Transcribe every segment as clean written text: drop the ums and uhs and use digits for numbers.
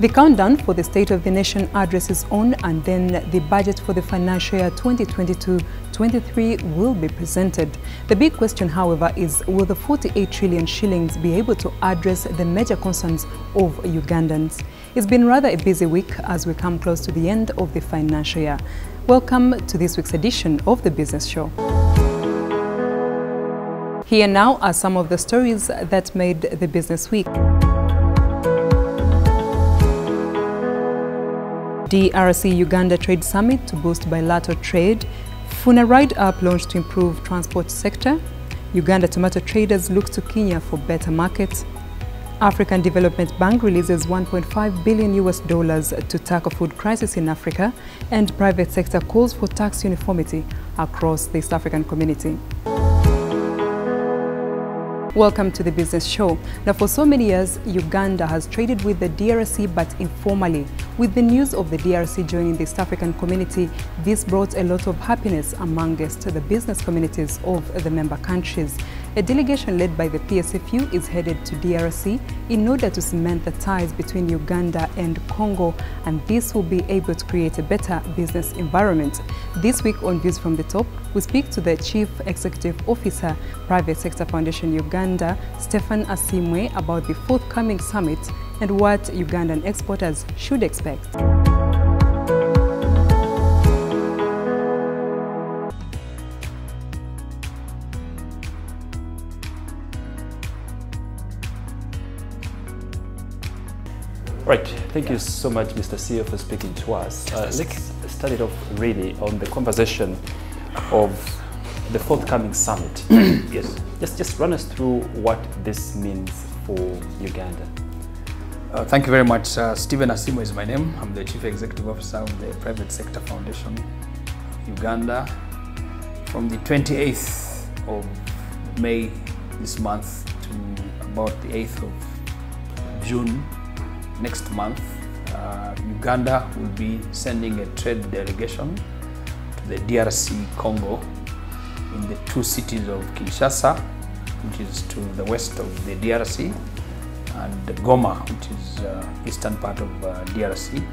The countdown for the State of the Nation address is on, and then the budget for the financial year 2022-23 will be presented. The big question, however, is will the 48 trillion shillings be able to address the major concerns of Ugandans? It's been rather a busy week as we come close to the end of the financial year. Welcome to this week's edition of The Business Show. Here now are some of the stories that made the business week. DRC-Uganda Trade Summit to boost bilateral trade. Funa Ride App launched to improve transport sector. Uganda tomato traders look to Kenya for better markets. African Development Bank releases $1.5 billion to tackle food crisis in Africa. And private sector calls for tax uniformity across the East African community. Welcome to The Business Show. Now, for so many years, Uganda has traded with the DRC, but informally. With the news of the DRC joining the East African community, this brought a lot of happiness amongst the business communities of the member countries. A delegation led by the PSFU is headed to DRC in order to cement the ties between Uganda and Congo, and this will be able to create a better business environment. This week on Views from the Top, we speak to the Chief Executive Officer, Private Sector Foundation Uganda, Stephen Asimwe, about the forthcoming summit and what Ugandan exporters should expect. Right, thank you so much, Mr. CEO, for speaking to us. Let's start it off really on the conversation of the forthcoming summit. Yes. Just run us through what this means for Uganda. Thank you very much. Stephen Asimwe is my name. I'm the Chief Executive Officer of the Private Sector Foundation Uganda. From the 28th of May this month to about the 8th of June next month, Uganda will be sending a trade delegation to the DRC Congo in the two cities of Kinshasa, which is to the west of the DRC, and Goma, which is eastern part of DRC.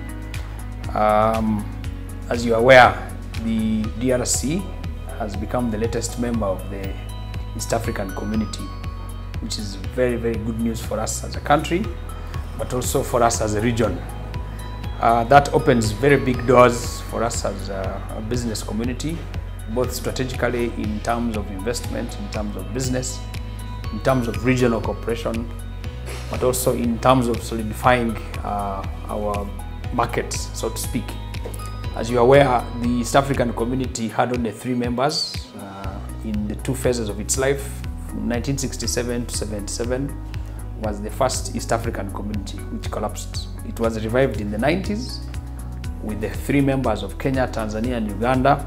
As you are aware, the DRC has become the latest member of the East African community, which is very, very good news for us as a country, but also for us as a region. That opens very big doors for us as a business community, both strategically in terms of investment, in terms of business, in terms of regional cooperation, but also in terms of solidifying our markets, so to speak. As you are aware, the East African community had only 3 members in the 2 phases of its life. From 1967 to 77 was the first East African community, which collapsed. It was revived in the 90s with the 3 members of Kenya, Tanzania, and Uganda.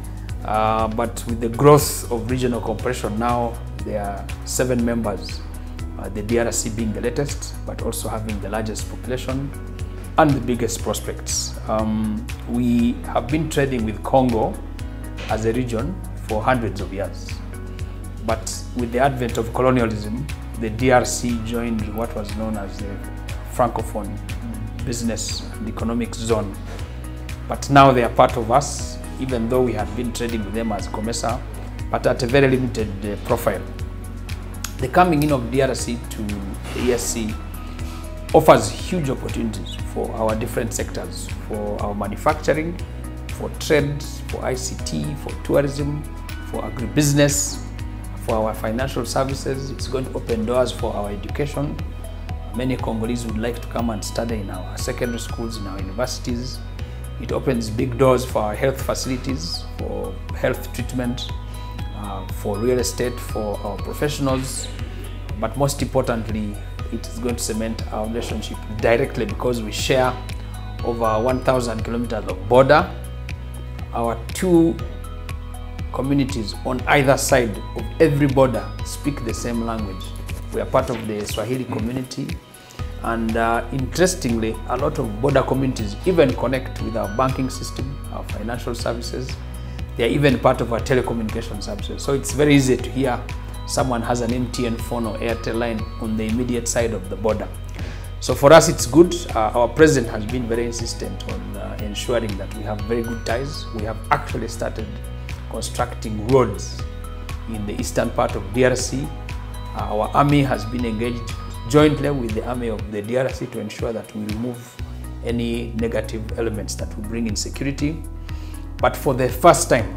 But with the growth of regional cooperation, now there are 7 members, the DRC being the latest, but also having the largest population and the biggest prospects. We have been trading with Congo as a region for hundreds of years. But with the advent of colonialism, the DRC joined what was known as the Francophone Business and Economic Zone. But now they are part of us, even though we had been trading with them as COMESA, but at a very limited profile. The coming in of DRC to ESC offers huge opportunities for our different sectors, for our manufacturing, for trade, for ICT, for tourism, for agribusiness, for our financial services. It's going to open doors for our education. Many Congolese would like to come and study in our secondary schools, in our universities. It opens big doors for our health facilities, for health treatment, for real estate, for our professionals. But most importantly, it is going to cement our relationship directly because we share over 1,000 kilometers of border. Our 2 communities on either side of every border speak the same language. We are part of the Swahili community, and interestingly, a lot of border communities even connect with our banking system, our financial services. They are even part of our telecommunication services. So it's very easy to hear someone has an MTN phone or Airtel line on the immediate side of the border. So for us, it's good. Our president has been very insistent on ensuring that we have very good ties. We have actually started constructing roads in the eastern part of DRC. Our army has been engaged jointly with the army of the DRC to ensure that we remove any negative elements that will bring insecurity. But for the first time,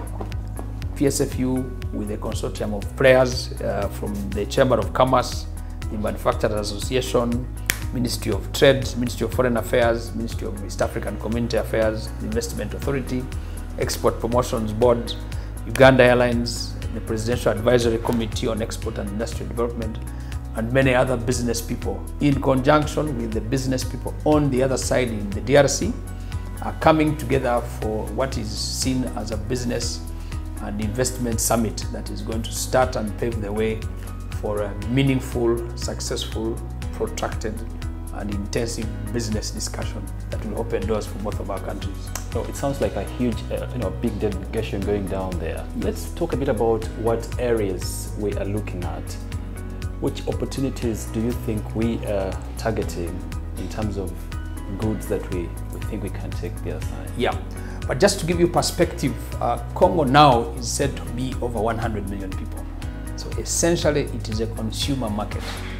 PSFU, with a consortium of players from the Chamber of Commerce, the Manufacturers Association, Ministry of Trade, Ministry of Foreign Affairs, Ministry of East African Community Affairs, the Investment Authority, Export Promotions Board, Uganda Airlines, the Presidential Advisory Committee on Export and Industrial Development, and many other business people, in conjunction with the business people on the other side in the DRC, are coming together for what is seen as a business and investment summit that is going to start and pave the way for a meaningful, successful, protracted and intensive business discussion that will open doors for both of our countries. So it sounds like a huge, big delegation going down there. Let's talk a bit about what areas we are looking at. Which opportunities do you think we are targeting in terms of goods that we think we can take the other side? Yeah, but just to give you perspective, Congo now is said to be over 100 million people. So essentially it is a consumer market.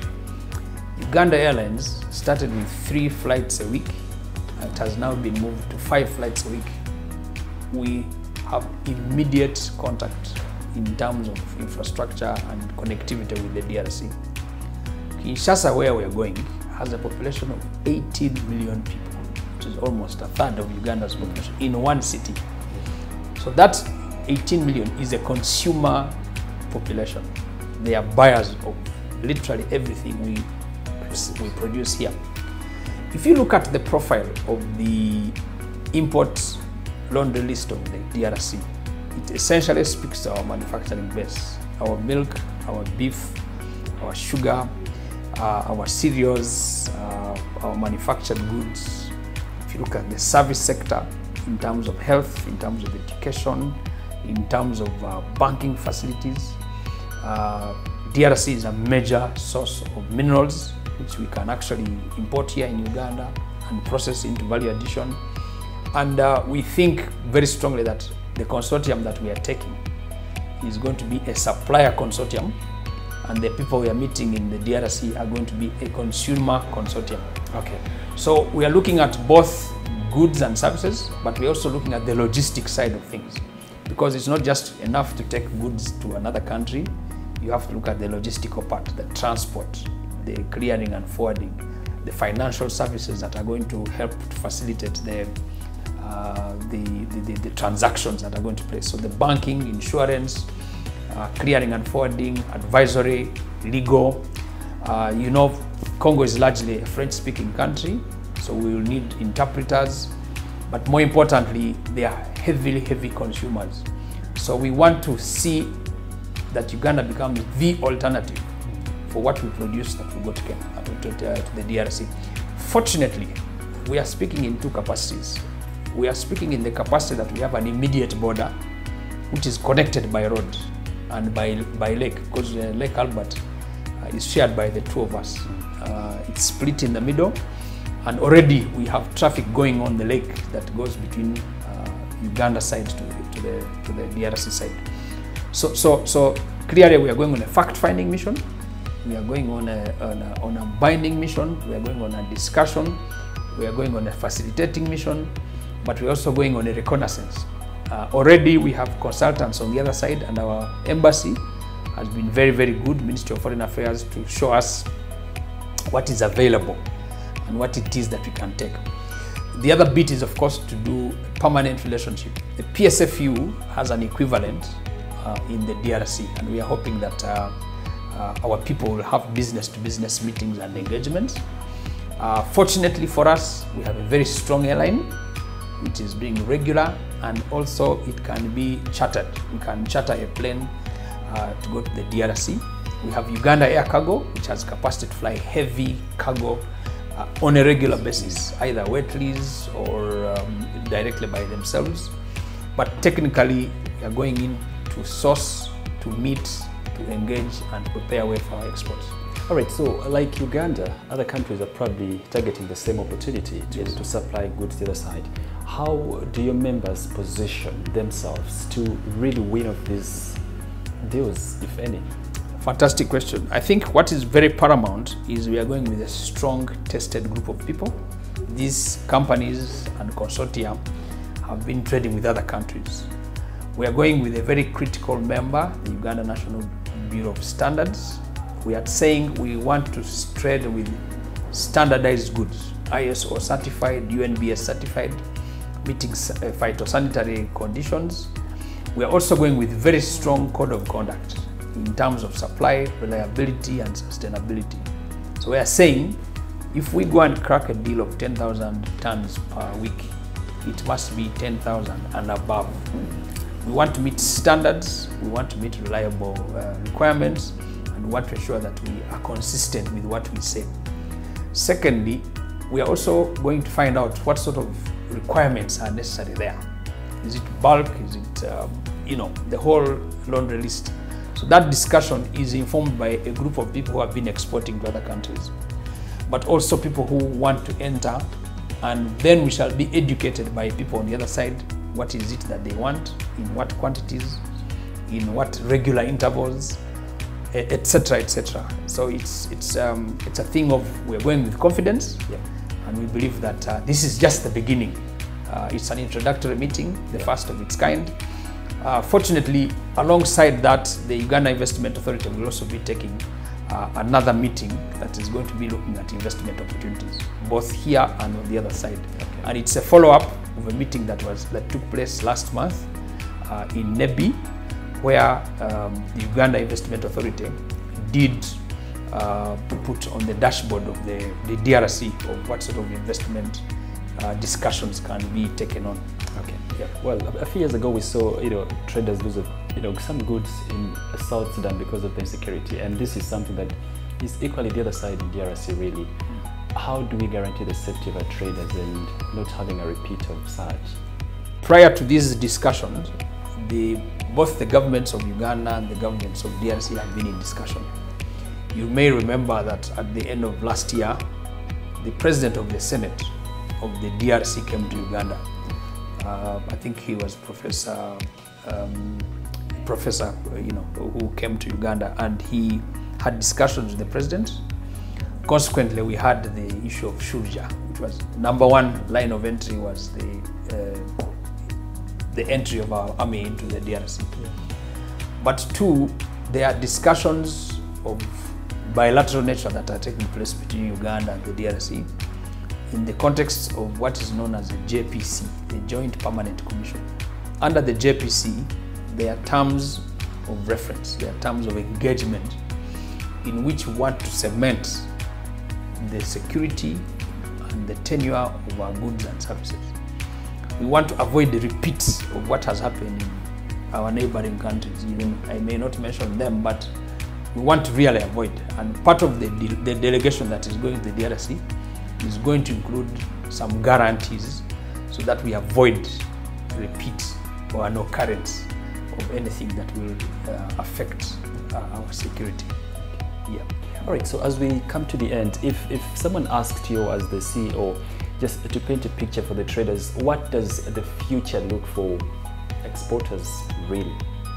Uganda Airlines started with 3 flights a week. It has now been moved to 5 flights a week. We have immediate contact in terms of infrastructure and connectivity with the DRC. Kinshasa, where we are going, has a population of 18 million people, which is almost a third of Uganda's population in one city. So that 18 million is a consumer population. They are buyers of literally everything we produce here. If you look at the profile of the import laundry list of the DRC, it essentially speaks to our manufacturing base. Our milk, our beef, our sugar, our cereals, our manufactured goods. If you look at the service sector in terms of health, in terms of education, in terms of banking facilities, DRC is a major source of minerals which we can actually import here in Uganda and process into value addition. And we think very strongly that the consortium that we are taking is going to be a supplier consortium, and the people we are meeting in the DRC are going to be a consumer consortium. Okay. So we are looking at both goods and services, but we're also looking at the logistic side of things, because it's not just enough to take goods to another country. You have to look at the logistical part, the transport, the clearing and forwarding, the financial services that are going to help to facilitate the transactions that are going to place. So the banking, insurance, clearing and forwarding, advisory, legal. Congo is largely a French-speaking country, so we will need interpreters, but more importantly, they are heavy consumers. So we want to see that Uganda becomes the alternative for what we produce that will go to the DRC. Fortunately, we are speaking in 2 capacities. We are speaking in the capacity that we have an immediate border, which is connected by road and by lake, because Lake Albert is shared by the 2 of us. It's split in the middle, and already we have traffic going on the lake that goes between Uganda side to the DRC side. So clearly we are going on a fact-finding mission. We are going on a binding mission. We are going on a discussion. We are going on a facilitating mission, but we're also going on a reconnaissance. Already we have consultants on the other side, and our embassy has been very good, Ministry of Foreign Affairs, to show us what is available and what it is that we can take. The other bit is, of course, to do permanent relationship. The PSFU has an equivalent in the DRC, and we are hoping that our people will have business-to-business meetings and engagements. Fortunately for us, we have a very strong airline, which is being regular, and also it can be chartered. We can charter a plane to go to the DRC. We have Uganda Air Cargo, which has capacity to fly heavy cargo on a regular basis, either wet lease or directly by themselves. But technically, we are going in to source, to meet, to engage and prepare way for our exports. All right, so like Uganda, other countries are probably targeting the same opportunity to supply goods to the other side. How do your members position themselves to really win off these deals, if any? Fantastic question. I think what is very paramount is we are going with a strong, tested group of people. These companies and consortia have been trading with other countries. We are going with a very critical member, the Uganda National Bureau of Standards. We are saying we want to trade with standardized goods, ISO certified, UNBS certified, meeting phytosanitary conditions. We are also going with very strong code of conduct in terms of supply, reliability, and sustainability. So we are saying if we go and crack a deal of 10,000 tons per week, it must be 10,000 and above. We want to meet standards, we want to meet reliable requirements, and we want to ensure that we are consistent with what we say. Secondly, we are also going to find out what sort of requirements are necessary there. Is it bulk? Is it, the whole laundry list? So that discussion is informed by a group of people who have been exporting to other countries, but also people who want to enter, and then we shall be educated by people on the other side. What is it that they want, in what quantities, in what regular intervals, etc., etc. So it's a thing of we're going with confidence, and we believe that this is just the beginning. It's an introductory meeting, the first of its kind. Fortunately, alongside that, the Uganda Investment Authority will also be taking another meeting that is going to be looking at investment opportunities, both here and on the other side. Okay. And it's a follow-up of a meeting that took place last month in Nebi, where the Uganda Investment Authority did put on the dashboard of the DRC of what sort of investment discussions can be taken on. Okay. Yeah. Well, a few years ago we saw traders lose some goods in South Sudan because of the insecurity, and this is something that is equally the other side in DRC really. How do we guarantee the safety of our traders and not having a repeat of such? Prior to these discussions, both the governments of Uganda and the governments of DRC have been in discussion. You may remember that at the end of last year, the president of the Senate of the DRC came to Uganda. I think he was professor, who came to Uganda, and he had discussions with the president. Consequently, we had the issue of Shuja, which was number one line of entry was the entry of our army into the DRC. But two, there are discussions of bilateral nature that are taking place between Uganda and the DRC in the context of what is known as the JPC, the Joint Permanent Commission. Under the JPC, there are terms of reference, there are terms of engagement in which we want to cement the security and the tenure of our goods and services. We want to avoid the repeats of what has happened in our neighboring countries. Even I may not mention them, but we want to really avoid. And part of the delegation that is going to the DRC is going to include some guarantees so that we avoid repeat or an occurrence of anything that will affect our security. Yeah. All right, so as we come to the end, if someone asked you as the CEO just to paint a picture for the traders, what does the future look for exporters really?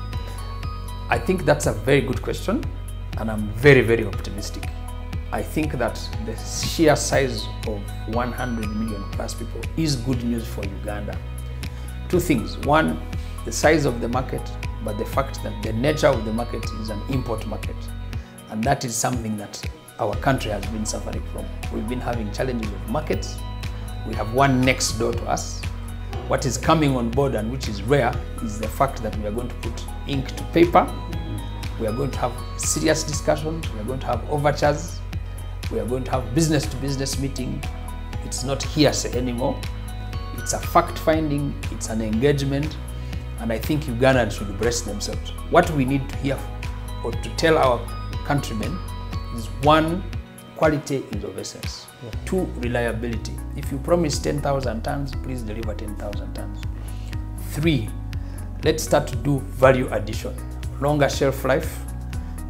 I think that's a very good question, and I'm very, very optimistic. I think that the sheer size of 100 million plus people is good news for Uganda. Two things. One, the size of the market, but the fact that the nature of the market is an import market. And that is something that our country has been suffering from. We've been having challenges with markets. We have one next door to us. What is coming on board, and which is rare, is the fact that we are going to put ink to paper. We are going to have serious discussions. We are going to have overtures. We are going to have business-to-business meeting. It's not hearsay anymore. It's a fact-finding, it's an engagement, and I think Ugandans should brace themselves. What we need to hear or to tell our countrymen is one, quality is of essence. Yeah. Two, reliability. If you promise 10,000 tons, please deliver 10,000 tons. Three, let's start to do value addition. Longer shelf life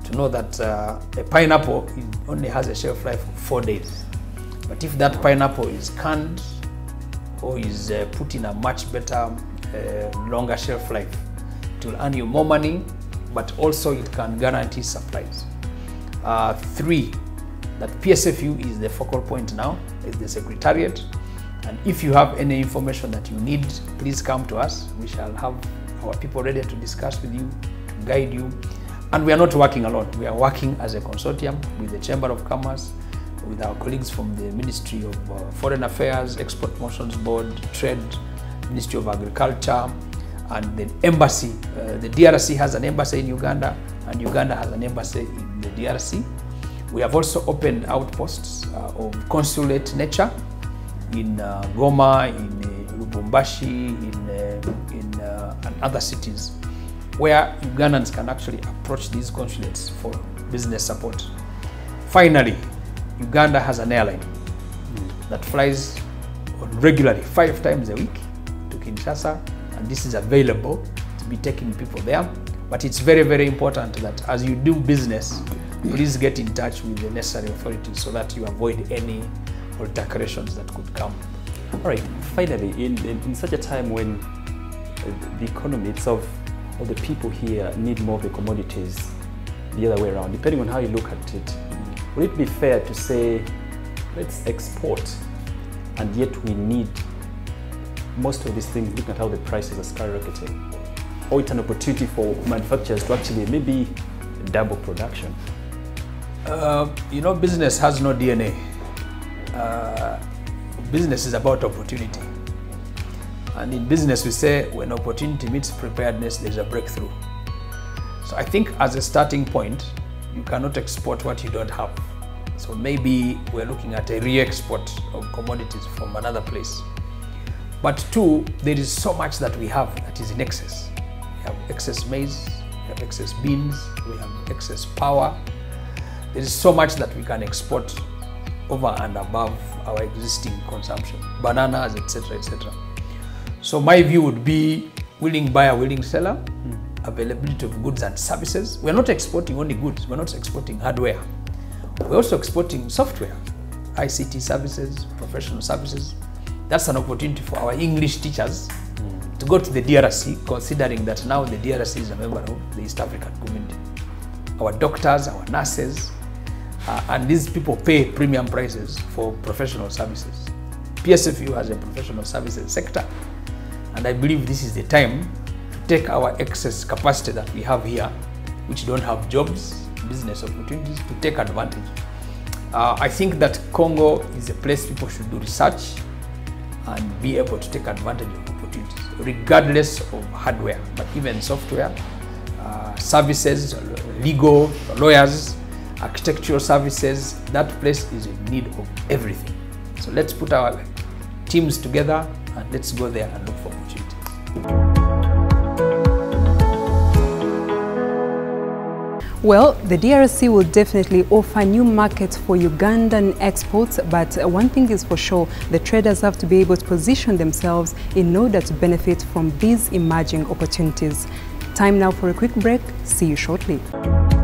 to know that a pineapple only has a shelf life of 4 days. But if that pineapple is canned or is put in a much better, longer shelf life, it will earn you more money, but also it can guarantee supplies. 3, that PSFU is the focal point now, is the secretariat. And if you have any information that you need, please come to us. We shall have our people ready to discuss with you, to guide you. And we are not working alone. We are working as a consortium with the Chamber of Commerce, with our colleagues from the Ministry of Foreign Affairs, Export Promotions Board, Trade, Ministry of Agriculture, and the embassy. The DRC has an embassy in Uganda, and Uganda has an embassy in the DRC. We have also opened outposts of consulate nature in Goma, in Lubumbashi, and other cities, where Ugandans can actually approach these consulates for business support. Finally, Uganda has an airline that flies regularly 5 times a week to Kinshasa, and this is available to be taking people there. But it's very, very important that as you do business, please get in touch with the necessary authorities so that you avoid any alterations that could come. All right, finally, in such a time when the economy itself, or the people here need more of the commodities the other way around, depending on how you look at it, would it be fair to say, let's export, and yet we need most of these things, looking at how the prices are skyrocketing? Or it's an opportunity for manufacturers to actually maybe double production? You know, business has no DNA. Business is about opportunity. And in business, we say when opportunity meets preparedness, there's a breakthrough. So I think as a starting point, you cannot export what you don't have. So maybe we're looking at a re-export of commodities from another place. But 2, there is so much that we have that is in excess. We have excess maize, we have excess beans, we have excess power. There is so much that we can export over and above our existing consumption, bananas, etc., etc. So my view would be willing buyer, willing seller, availability of goods and services. We're not exporting only goods, we're not exporting hardware. We're also exporting software, ICT services, professional services. That's an opportunity for our English teachers to go to the DRC, considering that now the DRC is a member of the East African Community. Our doctors, our nurses, and these people pay premium prices for professional services. PSFU has a professional services sector, and I believe this is the time to take our excess capacity that we have here, which don't have jobs, business opportunities, to take advantage. I think that Congo is a place people should do research and be able to take advantage of opportunities, regardless of hardware, but even software, services, legal, lawyers, architectural services. That place is in need of everything. So let's put our teams together and let's go there and look for opportunities. Well, the DRC will definitely offer new markets for Ugandan exports, but one thing is for sure, the traders have to be able to position themselves in order to benefit from these emerging opportunities. Time now for a quick break. See you shortly.